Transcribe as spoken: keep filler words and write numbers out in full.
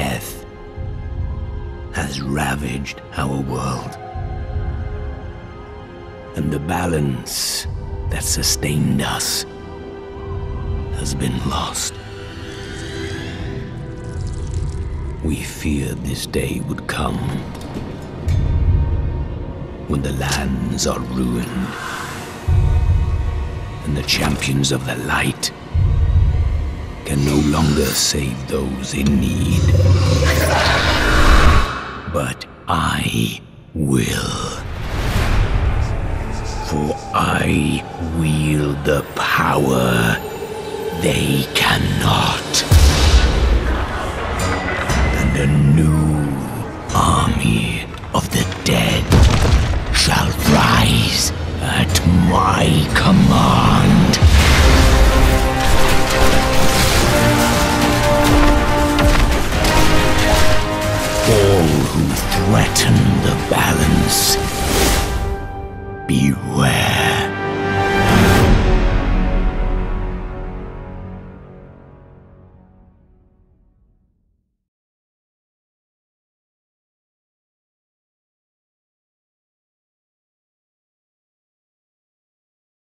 death has ravaged our world. And the balance that sustained us has been lost. We feared this day would come when the lands are ruined and the champions of the light can no longer save those in need. But I will. For I wield the power they cannot. And a new army of the dead shall rise at my command. All who threaten the balance, beware.